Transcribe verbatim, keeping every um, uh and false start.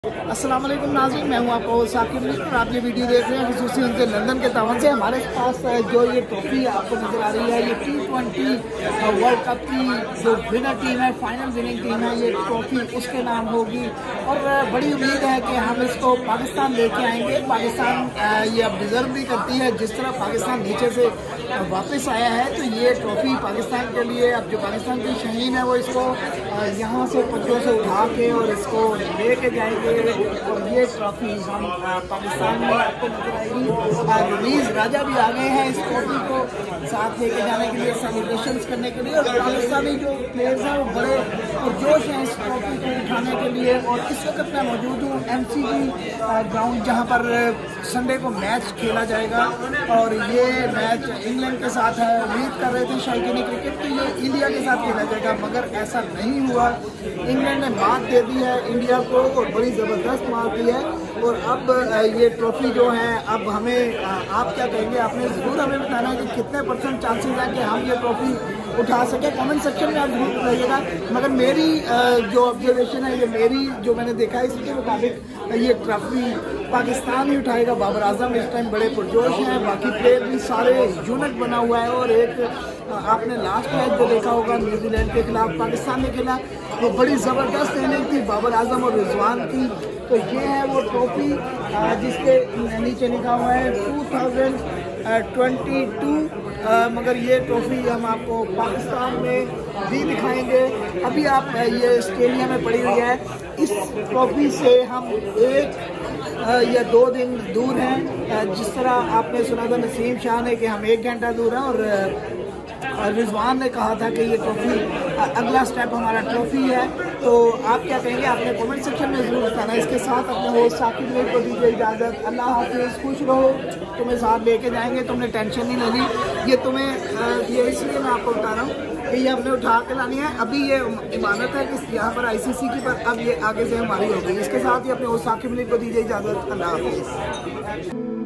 अस्सलाम वालेकुम नाज़रीन, मैं हूं आपका साकिब मलिक और आप ये वीडियो देख रहे हैं खसूसी उनसे लंदन के तावन से। हमारे पास जो ये ट्रॉफी आपको नज़र आ रही है, ये टी ट्वेंटी वर्ल्ड कप की जो विनर टीम है, फाइनल विनिंग टीम है, ये ट्रॉफी उसके नाम होगी और बड़ी उम्मीद है कि हम इसको पाकिस्तान लेके आएंगे। पाकिस्तान ये अब डिज़र्व भी करती है। जिस तरह पाकिस्तान नीचे से वापस आया है तो ये ट्रॉफी पाकिस्तान के लिए, अब जो पाकिस्तान की शहीन है वो इसको यहाँ से पत्थरों से उठा के और इसको लेके जाएंगे और ये ट्रॉफी हम पाकिस्तान में आपको नजर आएगी। रमीज राजा भी आ गए हैं इस ट्रॉफी को साथ लेके जाने के लिए, सेलिब्रेशन करने के लिए, और पाकिस्तानी जो प्लेयर्स हैं वो बड़े पुरजोश हैं इस ट्रॉफी को उठाने के लिए। और इस वक्त मैं मौजूद हूँ एम सी जी ग्राउंड, जहाँ पर संडे को मैच खेला जाएगा और ये मैच इंग्लैंड के साथ है। उम्मीद कर रहे थे शायकीन क्रिकेट कि ये इंडिया के साथ खेला जाएगा, मगर ऐसा नहीं हुआ। इंग्लैंड ने मात दे दी है इंडिया को और बड़ी ज़बरदस्त मात दी है। और अब ये ट्रॉफी जो है, अब हमें, आप क्या कहेंगे, आपने ज़रूर हमें बताना है कि कितने परसेंट चांसेस हैं कि हम ये ट्रॉफी उठा सके। कमेंट सेक्शन में आप जरूर बताइएगा। मगर मेरी जो ऑब्जर्वेशन है, ये मेरी जो मैंने देखा है, इसके मुताबिक ये ट्रॉफी पाकिस्तान ही उठाएगा। बाबर आजम इस टाइम बड़े पुरजोश हैं, बाकी प्लेयर भी सारे यूनिट बना हुआ है। और एक आपने लास्ट मैच जो देखा होगा न्यूजीलैंड के खिलाफ पाकिस्तान के खिलाफ, वो बड़ी ज़बरदस्त इनिंग थी बाबर आजम और रिजवान की। तो ये है वो ट्रॉफी जिसके नीचे लिखा हुआ है टू थाउजेंड ट्वेंटी टू। मगर ये ट्रॉफी हम आपको पाकिस्तान में भी दिखाएंगे। अभी आप ये ऑस्ट्रेलिया में पड़ी हुई है। इस ट्रॉफी से हम एक या दो दिन दूर हैं। जिस तरह आपने सुना था नसीम शाह ने कि हम एक घंटा दूर हैं, और रिजवान ने कहा था कि ये ट्रॉफी अगला स्टेप हमारा ट्रॉफी है। तो आप क्या कहेंगे, आपने कमेंट सेक्शन में ज़रूर बताना। इसके साथ अपने होस्ट साकिब मलिक को दीजिए इजाज़त। अल्लाह हाफिज़, खुश रहो। तुम्हें साथ लेके जाएंगे, तुमने टेंशन नहीं लेनी। ये तुम्हें ये इसलिए मैं आपको बता रहा हूँ कि ये हमने उठा के लानी है। अभी ये इमानत है कि यहाँ पर आई सी सी की, पर अब ये आगे से हमारी होगी। इसके साथ ही अपने होस्ट साकिब मलिक को दीजिए इजाज़त। अल्लाह हाफिज़।